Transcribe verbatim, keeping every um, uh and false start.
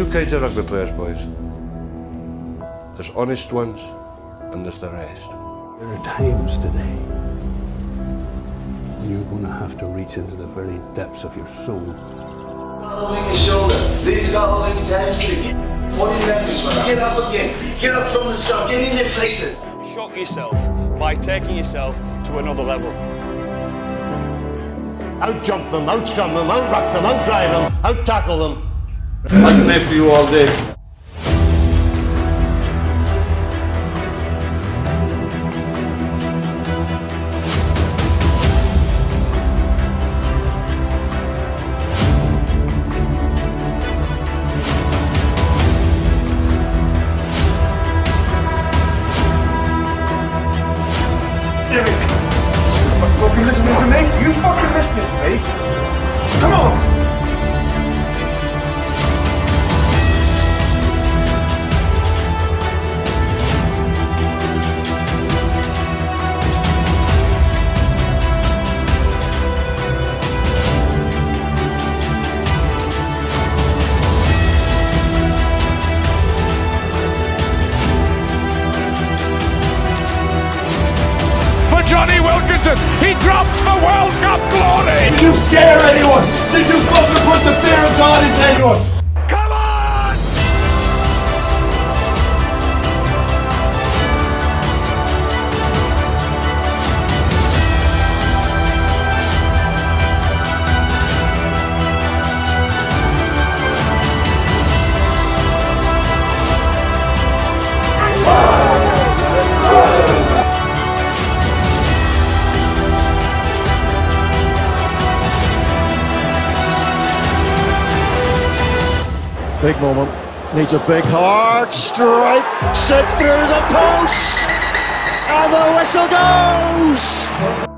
two kinds of rugby players, boys. There's honest ones and there's the rest. There are times today when you're going to have to reach into the very depths of your soul. Holding his shoulder, Lee's got holding his hamstring. What do you reckon? Get up again, get up from the start, get in their faces. Shock yourself by taking yourself to another level. Out-jump them, out-scrum them, out-ruck them, out-drive them, out-tackle them. I can play for you all day. You fucking listening to me? You fucking listening to me? Come on! Johnny Wilkinson, he drops for World Cup glory! Did you scare anyone? Did you fucking put the fear of God into anyone? Come on! Big moment, needs a big hard strike, sit through the post, and the whistle goes!